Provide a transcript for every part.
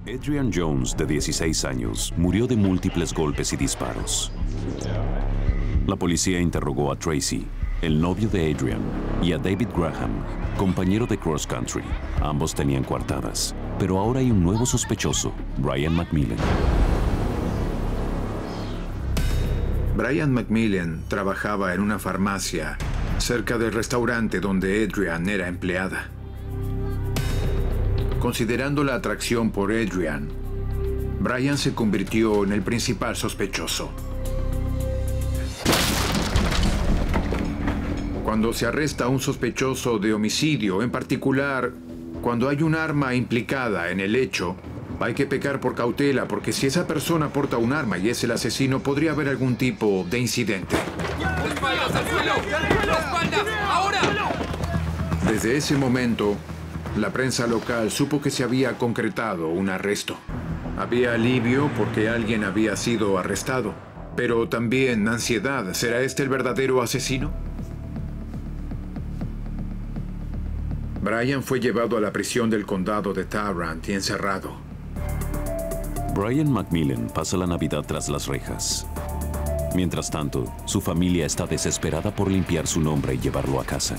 Adrian Jones, de 16 años, murió de múltiples golpes y disparos. La policía interrogó a Tracy, el novio de Adrian, y a David Graham, compañero de cross country. Ambos tenían coartadas, pero ahora hay un nuevo sospechoso, Brian McMillan. Brian McMillan trabajaba en una farmacia cerca del restaurante donde Adrian era empleada. Considerando la atracción por Adrian, Brian se convirtió en el principal sospechoso. Cuando se arresta a un sospechoso de homicidio, en particular cuando hay un arma implicada en el hecho, hay que pecar por cautela, porque si esa persona porta un arma y es el asesino, podría haber algún tipo de incidente. ¡Espaldas al suelo! ¡Espaldas! ¡Ahora! Desde ese momento, la prensa local supo que se había concretado un arresto. Había alivio porque alguien había sido arrestado, pero también ansiedad. ¿Será este el verdadero asesino? Brian fue llevado a la prisión del condado de Tarrant y encerrado. Brian McMillan pasa la Navidad tras las rejas. Mientras tanto, su familia está desesperada por limpiar su nombre y llevarlo a casa.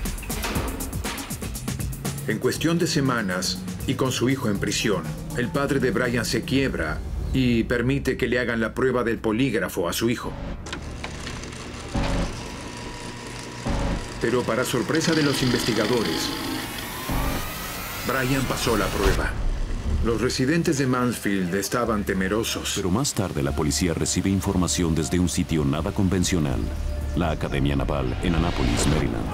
En cuestión de semanas, y con su hijo en prisión, el padre de Brian se quiebra y permite que le hagan la prueba del polígrafo a su hijo. Pero para sorpresa de los investigadores, Brian pasó la prueba. Los residentes de Mansfield estaban temerosos. Pero más tarde la policía recibe información desde un sitio nada convencional, la Academia Naval en Annapolis, Maryland.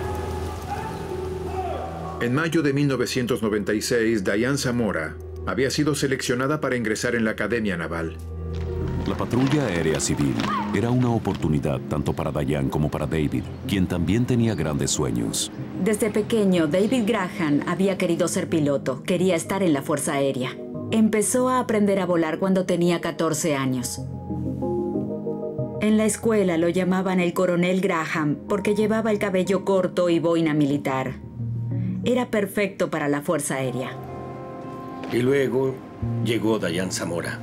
En mayo de 1996, Diane Zamora había sido seleccionada para ingresar en la Academia Naval. La patrulla aérea civil era una oportunidad tanto para Diane como para David, quien también tenía grandes sueños. Desde pequeño, David Graham había querido ser piloto, quería estar en la Fuerza Aérea. Empezó a aprender a volar cuando tenía 14 años. En la escuela lo llamaban el Coronel Graham porque llevaba el cabello corto y boina militar. Era perfecto para la Fuerza Aérea. Y luego llegó Diane Zamora.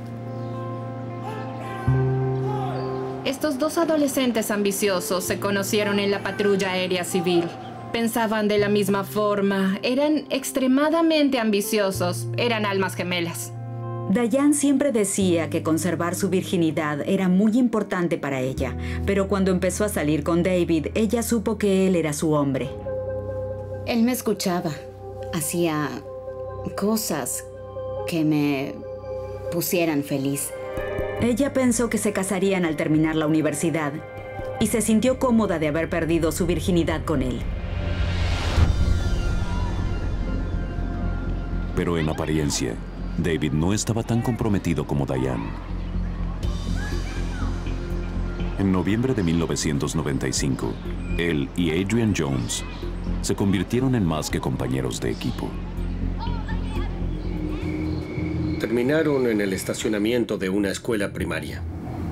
Estos dos adolescentes ambiciosos se conocieron en la patrulla aérea civil. Pensaban de la misma forma, eran extremadamente ambiciosos, eran almas gemelas. Diane siempre decía que conservar su virginidad era muy importante para ella, pero cuando empezó a salir con David, ella supo que él era su hombre. Él me escuchaba, hacía cosas que me pusieran feliz. Ella pensó que se casarían al terminar la universidad y se sintió cómoda de haber perdido su virginidad con él. Pero en apariencia, David no estaba tan comprometido como Diane. En noviembre de 1995, él y Adrian Jones se convirtieron en más que compañeros de equipo. Terminaron en el estacionamiento de una escuela primaria.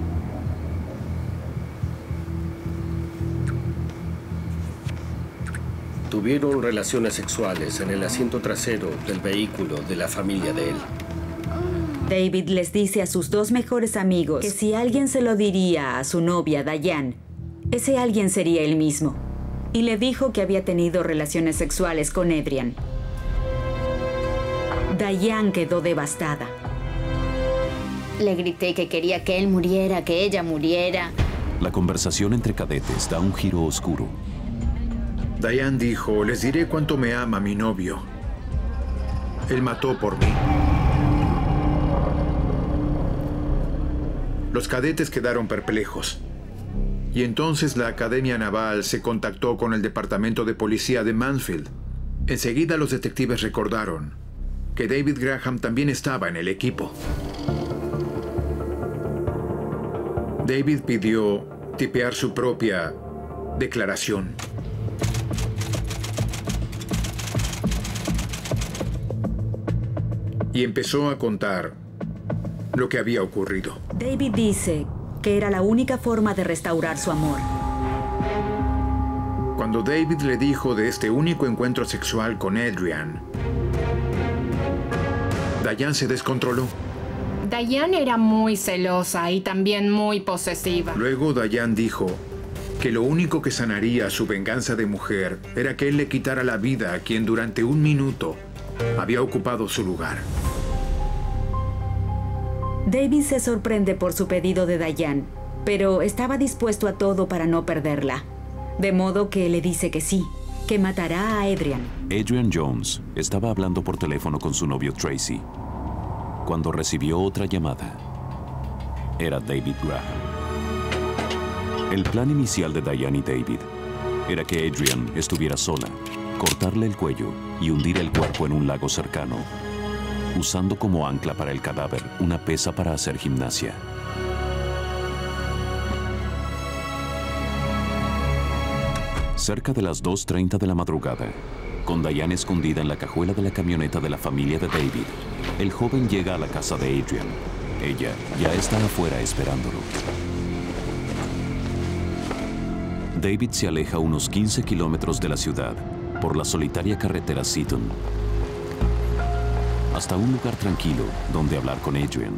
Tuvieron relaciones sexuales en el asiento trasero del vehículo de la familia de él. David les dice a sus dos mejores amigos que si alguien se lo diría a su novia, Diane, ese alguien sería él mismo. Y le dijo que había tenido relaciones sexuales con Adrian. Diane quedó devastada. Le grité que quería que él muriera, que ella muriera. La conversación entre cadetes da un giro oscuro. Diane dijo, les diré cuánto me ama mi novio. Él mató por mí. Los cadetes quedaron perplejos. Y entonces la Academia Naval se contactó con el Departamento de Policía de Mansfield. Enseguida los detectives recordaron que David Graham también estaba en el equipo. David pidió tipear su propia declaración. Y empezó a contar lo que había ocurrido. David dice que era la única forma de restaurar su amor. Cuando David le dijo de este único encuentro sexual con Adrian, Diane se descontroló. Diane era muy celosa y también muy posesiva. Luego Diane dijo que lo único que sanaría su venganza de mujer era que él le quitara la vida a quien durante 1 minuto había ocupado su lugar. David se sorprende por su pedido de Diane, pero estaba dispuesto a todo para no perderla. De modo que le dice que sí, que matará a Adrian. Adrian Jones estaba hablando por teléfono con su novio Tracy cuando recibió otra llamada. Era David Graham. El plan inicial de Diane y David era que Adrian estuviera sola, cortarle el cuello y hundir el cuerpo en un lago cercano, usando como ancla para el cadáver una pesa para hacer gimnasia. Cerca de las 2:30 de la madrugada, con Diane escondida en la cajuela de la camioneta de la familia de David, el joven llega a la casa de Adrian. Ella ya está afuera esperándolo. David se aleja unos 15 kilómetros de la ciudad por la solitaria carretera Seaton, hasta un lugar tranquilo donde hablar con Adrian.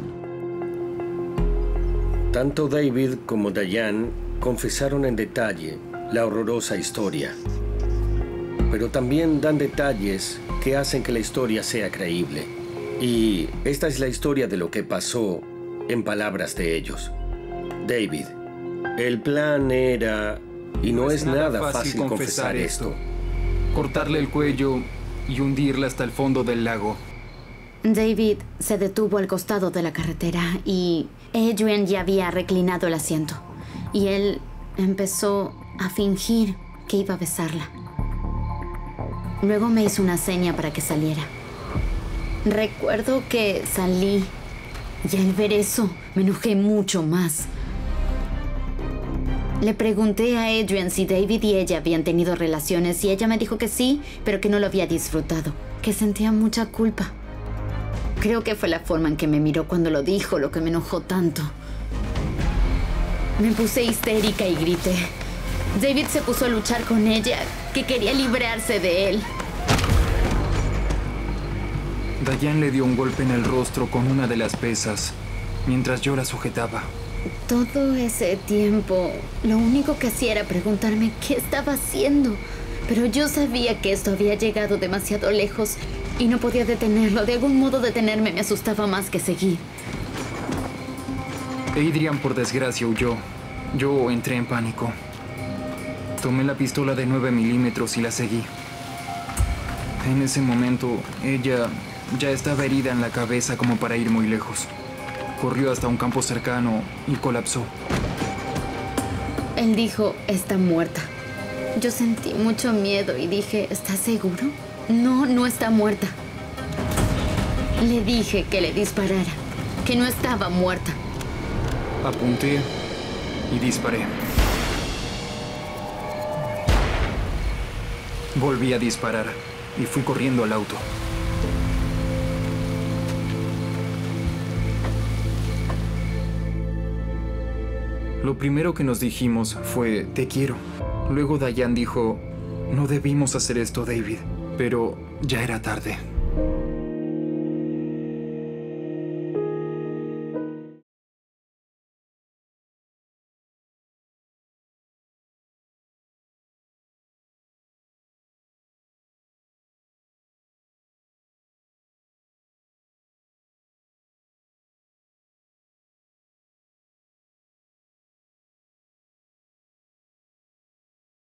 Tanto David como Diane confesaron en detalle la horrorosa historia, pero también dan detalles que hacen que la historia sea creíble. Y esta es la historia de lo que pasó en palabras de ellos. David, el plan era, y no es nada fácil confesar esto, cortarle el cuello y hundirla hasta el fondo del lago. David se detuvo al costado de la carretera y Adrian ya había reclinado el asiento. Y él empezó a fingir que iba a besarla. Luego me hizo una seña para que saliera. Recuerdo que salí y al ver eso me enojé mucho más. Le pregunté a Adrian si David y ella habían tenido relaciones y ella me dijo que sí, pero que no lo había disfrutado, que sentía mucha culpa. Creo que fue la forma en que me miró cuando lo dijo lo que me enojó tanto. Me puse histérica y grité. David se puso a luchar con ella, que quería librarse de él. Diane le dio un golpe en el rostro con una de las pesas, mientras yo la sujetaba. Todo ese tiempo, lo único que hacía era preguntarme qué estaba haciendo. Pero yo sabía que esto había llegado demasiado lejos y no podía detenerlo. De algún modo detenerme me asustaba más que seguir. Adrian, por desgracia, huyó. Yo entré en pánico. Tomé la pistola de 9 milímetros y la seguí. En ese momento, ella ya estaba herida en la cabeza como para ir muy lejos. Corrió hasta un campo cercano y colapsó. Él dijo, está muerta. Yo sentí mucho miedo y dije, ¿estás seguro? No, no está muerta. Le dije que le disparara, que no estaba muerta. Apunté y disparé. Volví a disparar y fui corriendo al auto. Lo primero que nos dijimos fue, te quiero. Luego Diane dijo, no debimos hacer esto, David. Pero ya era tarde.